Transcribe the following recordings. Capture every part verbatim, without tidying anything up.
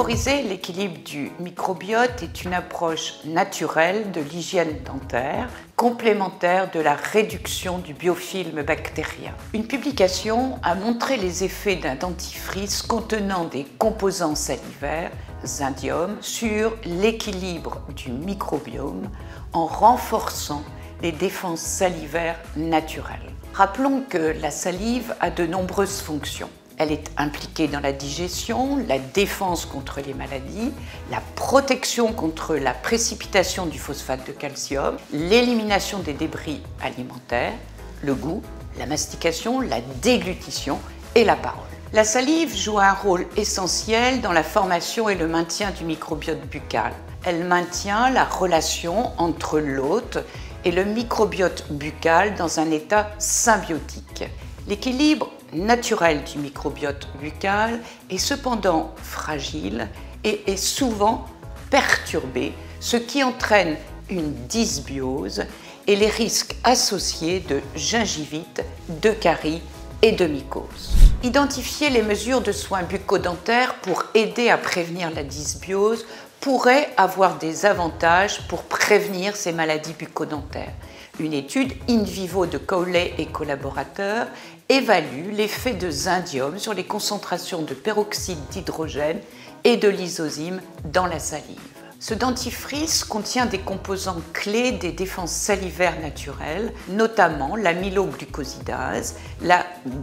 Favoriser l'équilibre du microbiote est une approche naturelle de l'hygiène dentaire, complémentaire de la réduction du biofilm bactérien. Une publication a montré les effets d'un dentifrice contenant des composants salivaires, zindium, sur l'équilibre du microbiome en renforçant les défenses salivaires naturelles. Rappelons que la salive a de nombreuses fonctions. Elle est impliquée dans la digestion, la défense contre les maladies, la protection contre la précipitation du phosphate de calcium, l'élimination des débris alimentaires, le goût, la mastication, la déglutition et la parole. La salive joue un rôle essentiel dans la formation et le maintien du microbiote buccal. Elle maintient la relation entre l'hôte et le microbiote buccal dans un état symbiotique. L'équilibre naturel du microbiote buccal est cependant fragile et est souvent perturbé, ce qui entraîne une dysbiose et les risques associés de gingivite, de carie et de mycose. Identifier les mesures de soins bucco-dentaires pour aider à prévenir la dysbiose pourrait avoir des avantages pour prévenir ces maladies bucco-dentaires. Une étude in vivo de Cowley et collaborateurs évalue l'effet de zindium sur les concentrations de peroxyde d'hydrogène et de lysozyme dans la salive. Ce dentifrice contient des composants clés des défenses salivaires naturelles, notamment l'amyloglucosidase, la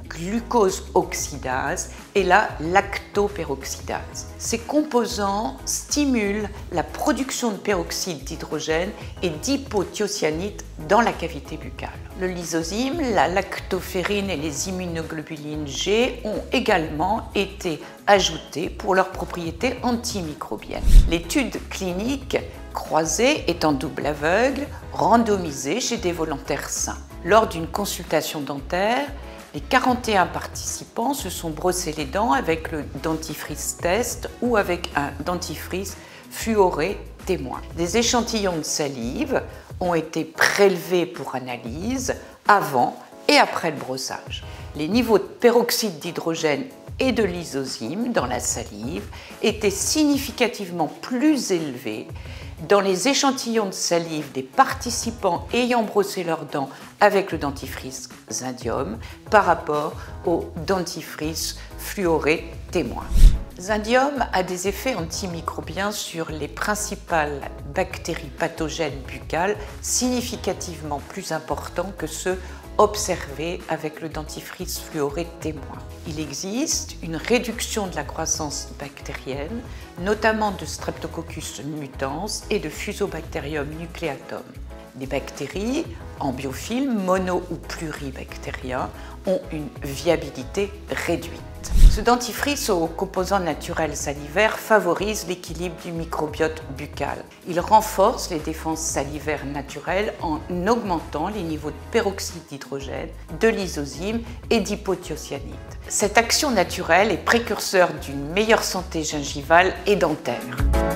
glucose-oxydase et la lactoperoxydase. Ces composants stimulent la production de peroxyde d'hydrogène et d'hypothiocyanite dans la cavité buccale. Le lysozyme, la lactoferrine et les immunoglobulines G ont également été ajoutés pour leurs propriétés antimicrobiennes. L'étude clinique croisée est en double aveugle, randomisée chez des volontaires sains. Lors d'une consultation dentaire, les quarante et un participants se sont brossés les dents avec le dentifrice test ou avec un dentifrice fluoré témoin. Des échantillons de salive ont été prélevés pour analyse avant et après le brossage. Les niveaux de peroxyde d'hydrogène et de lysozyme dans la salive étaient significativement plus élevés dans les échantillons de salive des participants ayant brossé leurs dents avec le dentifrice zindium par rapport au dentifrice fluoré témoin. Zindium a des effets antimicrobiens sur les principales bactéries pathogènes buccales significativement plus importants que ceux observés avec le dentifrice fluoré témoin. Il existe une réduction de la croissance bactérienne, notamment de Streptococcus mutans et de Fusobacterium nucleatum. Les bactéries en biofilm mono- ou pluribactériens ont une viabilité réduite. Ce dentifrice aux composants naturels salivaires favorise l'équilibre du microbiote buccal. Il renforce les défenses salivaires naturelles en augmentant les niveaux de peroxyde d'hydrogène, de lysozyme et d'hypothiocyanite. Cette action naturelle est précurseur d'une meilleure santé gingivale et dentaire.